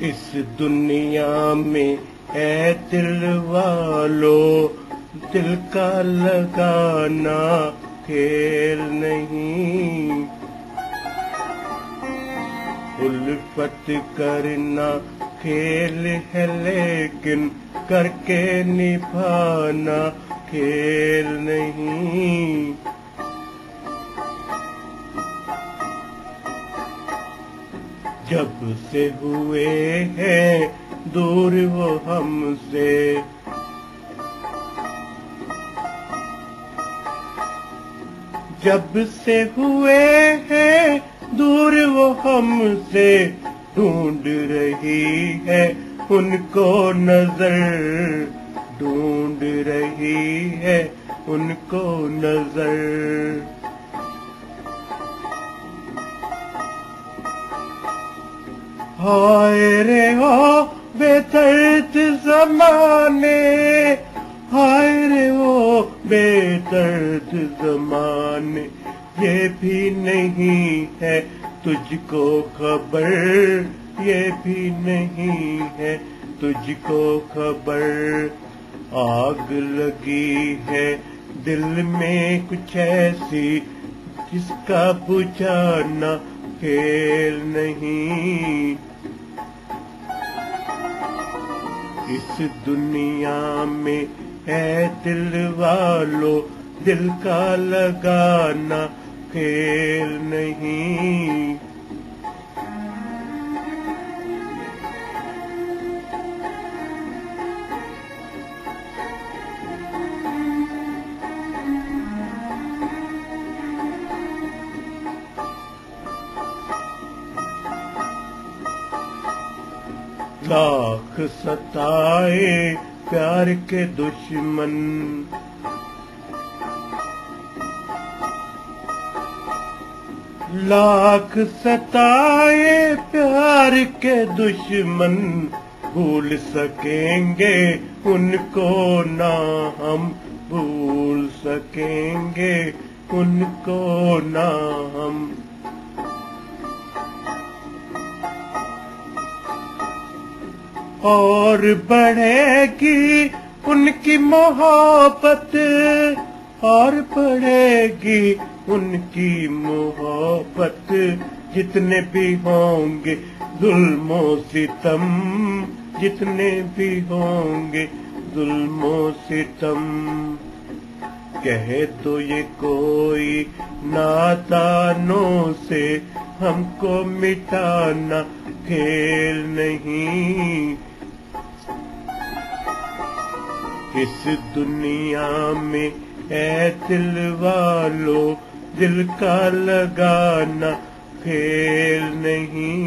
इस दुनिया में है दिल वालों, दिल का लगाना खेल नहीं। उल्फत करना खेल है लेकिन करके निभाना खेल नहीं। जब से हुए हैं दूर वो हमसे, जब से हुए हैं दूर वो हमसे, ढूंढ रही है उनको नजर, ढूंढ रही है उनको नजर। हाय रे हो बेदर्द ज़माने, हाय रे हो बेदर्द ज़माने, ये भी नहीं है तुझको खबर, ये भी नहीं है तुझको खबर। आग लगी है दिल में कुछ ऐसी, जिसका बुझाना खेल नहीं। इस दुनिया में है दिल वालों, दिल का लगाना खेल नहीं। लाख सताए प्यार के दुश्मन, लाख सताए प्यार के दुश्मन, भूल सकेंगे उनको ना हम, भूल सकेंगे उनको ना हम। और बढ़ेगी उनकी मोहब्बत, और बढ़ेगी उनकी मोहब्बत, जितने भी होंगे जुल्मो सितम, जितने भी होंगे जुल्मो सितम। कह तो ये कोई नादानों से, हमको मिटाना खेल नहीं। इस दुनिया में है दिल वालों, दिल का लगाना खेल नहीं।